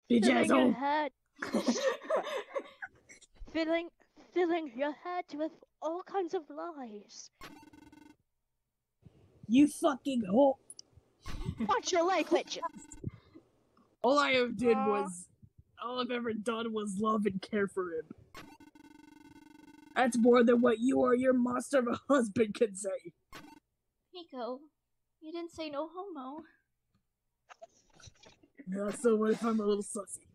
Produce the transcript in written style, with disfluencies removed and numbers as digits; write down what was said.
Bitch Filling your asshole. head. filling your head with all kinds of lies. You fucking whore. Watch your language. All I ever did was, all I've ever done was love and care for him. That's more than what you or your monster of a husband can say. Nico, you didn't say no homo. So what if I'm a little sussy?